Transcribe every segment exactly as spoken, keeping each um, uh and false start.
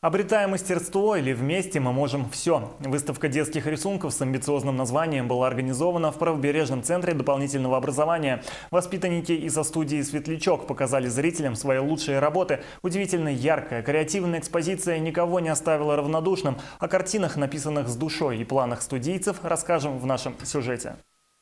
Обретая мастерство или вместе мы можем все. Выставка детских рисунков с амбициозным названием была организована в Правобережном центре дополнительного образования. Воспитанники из-за студии «Светлячок» показали зрителям свои лучшие работы. Удивительно яркая, креативная экспозиция никого не оставила равнодушным. О картинах, написанных с душой, и планах студийцев расскажем в нашем сюжете.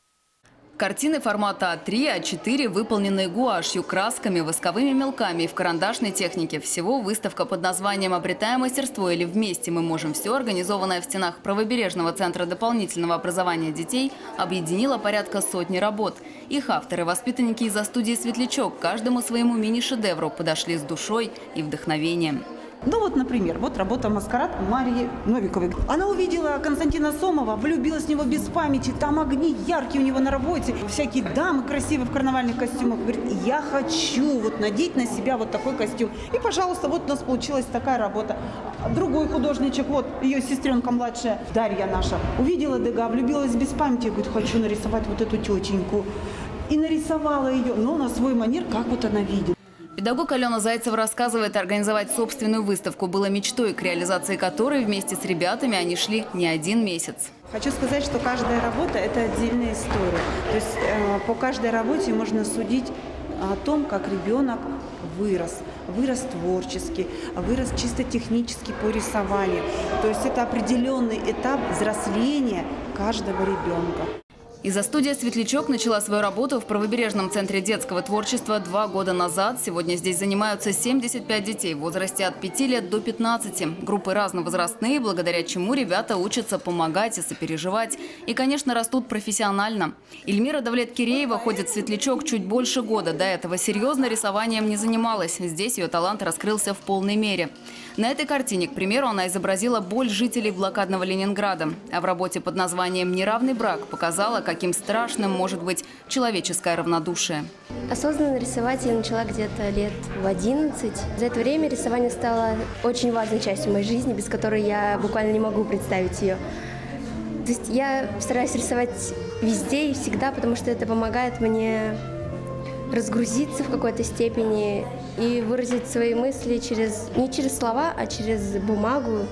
Картины формата А три, А четыре, выполненные гуашью, красками, восковыми мелками и в карандашной технике. Всего выставка под названием «Обретая мастерство» или «Вместе мы можем все», организованная в стенах Правобережного центра дополнительного образования детей, объединила порядка сотни работ. Их авторы – воспитанники из-за студии «Светлячок». Каждому своему мини-шедевру подошли с душой и вдохновением. Ну вот, например, вот работа «Маскарад» Марии Новиковой. Она увидела Константина Сомова, влюбилась в него без памяти. Там огни яркие у него на работе. Всякие дамы красивые в карнавальных костюмах. Говорит, я хочу вот надеть на себя вот такой костюм. И, пожалуйста, вот у нас получилась такая работа. Другой художничек, вот ее сестренка младшая, Дарья наша, увидела Дега, влюбилась без памяти. Говорит, хочу нарисовать вот эту тетеньку. И нарисовала ее, но на свой манер, как вот она видит. Педагог Алена Зайцева рассказывает, организовать собственную выставку было мечтой, к реализации которой вместе с ребятами они шли не один месяц. Хочу сказать, что каждая работа – это отдельная история. То есть э, по каждой работе можно судить о том, как ребенок вырос. Вырос творчески, вырос чисто технически по рисованию. То есть это определенный этап взросления каждого ребенка. Из-за студия «Светлячок» начала свою работу в Правобережном центре детского творчества два года назад. Сегодня здесь занимаются семьдесят пять детей в возрасте от пяти лет до пятнадцати. Группы разновозрастные, благодаря чему ребята учатся помогать и сопереживать. И, конечно, растут профессионально. Эльмира Давлет-Киреева ходит в «Светлячок» чуть больше года. До этого серьезно рисованием не занималась. Здесь ее талант раскрылся в полной мере. На этой картине, к примеру, она изобразила боль жителей блокадного Ленинграда. А в работе под названием «Неравный брак» показала, каким страшным может быть человеческое равнодушие. Осознанно рисовать я начала где-то лет в одиннадцать. За это время рисование стало очень важной частью моей жизни, без которой я буквально не могу представить ее. То есть я стараюсь рисовать везде и всегда, потому что это помогает мне разгрузиться в какой-то степени и выразить свои мысли через, не через слова, а через бумагу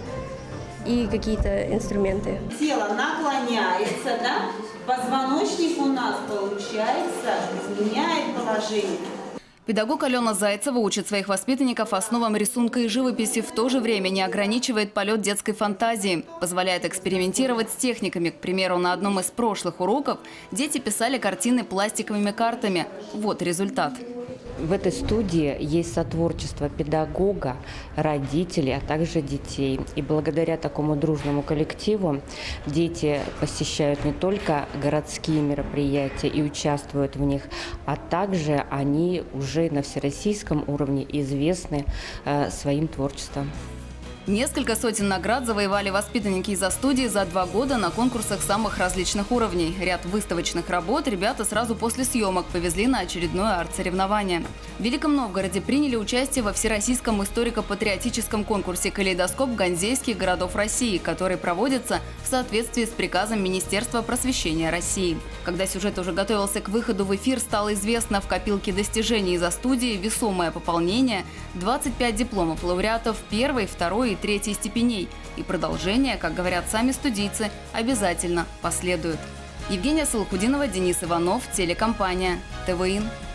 и какие-то инструменты. Тело наклоняется, да? Позвоночник у нас, получается, изменяет положение. Педагог Алена Зайцева учит своих воспитанников основам рисунка и живописи, в то же время не ограничивает полет детской фантазии. Позволяет экспериментировать с техниками. К примеру, на одном из прошлых уроков дети писали картины пластиковыми картами. Вот результат. В этой студии есть сотворчество педагога, родителей, а также детей. И благодаря такому дружному коллективу дети посещают не только городские мероприятия и участвуют в них, а также они уже на всероссийском уровне известны э, своим творчеством. Несколько сотен наград завоевали воспитанники из-за студии за два года на конкурсах самых различных уровней. Ряд выставочных работ ребята сразу после съемок повезли на очередное арт-соревнование. В Великом Новгороде приняли участие во всероссийском историко-патриотическом конкурсе «Калейдоскоп ганзейских городов России», который проводится в соответствии с приказом Министерства просвещения России. Когда сюжет уже готовился к выходу в эфир, стало известно, в копилке достижений из-за студии весомое пополнение – двадцать пять дипломов лауреатов первой, второй и третьей степеней. И продолжение, как говорят сами студийцы, обязательно последует. Евгения Салахудинова, Денис Иванов, телекомпания ТВИН.